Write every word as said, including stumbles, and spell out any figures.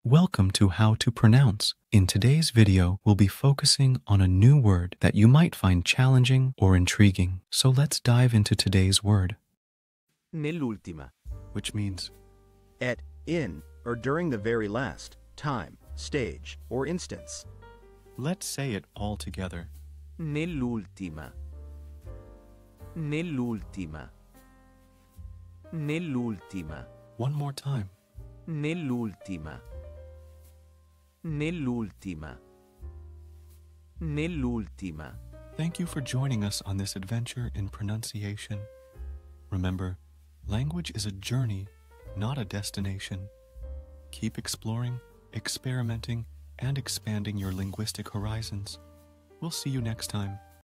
Welcome to How to Pronounce. In today's video, we'll be focusing on a new word that you might find challenging or intriguing. So let's dive into today's word. Nell'ultima. Which means At, in, or during the very last, time, stage, or instance. let's say it all together. Nell'ultima. Nell'ultima. Nell'ultima. One more time. Nell'ultima. Nell'ultima. Nell'ultima. Thank you for joining us on this adventure in pronunciation. Remember, language is a journey, not a destination. Keep exploring, experimenting, and expanding your linguistic horizons. We'll see you next time.